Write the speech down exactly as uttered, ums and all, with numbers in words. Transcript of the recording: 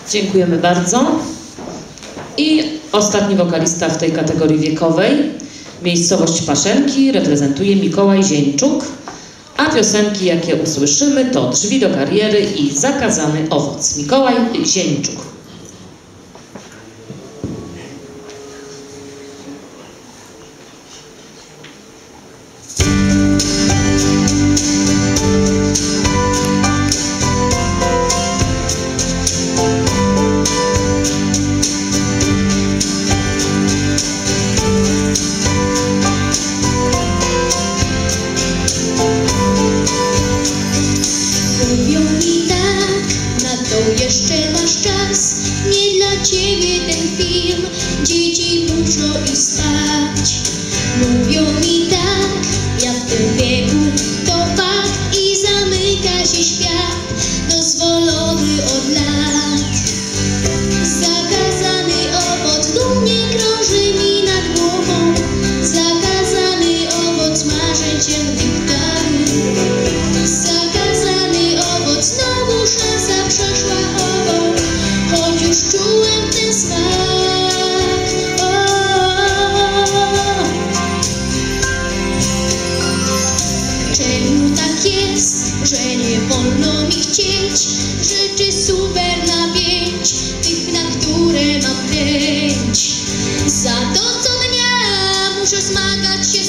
Dziękujemy bardzo. I ostatni wokalista w tej kategorii wiekowej, miejscowość Paszenki, reprezentuje Mikołaj Zieńczuk, a piosenki, jakie usłyszymy, to Drzwi do kariery i Zakazany owoc. Mikołaj Zieńczuk. Jeszcze masz czas, nie dla ciebie ten film. Dzieci muszą iść spać. Mówią mi tak, ja w tym wieku to fakt. I zamyka się świat, dozwolony od lat. Zakazany owoc dumnie krąży mi nad głową. Zakazany owoc marzeń ciemnych ptaków. Zakazany owoc, znowu szansa przeszła obok, choć już czułem ten smak. O, czemu tak jest, że nie wolno mi chcieć rzeczy super na pięć, tych, na które mam chęć? Za to co dnia muszę zmagać się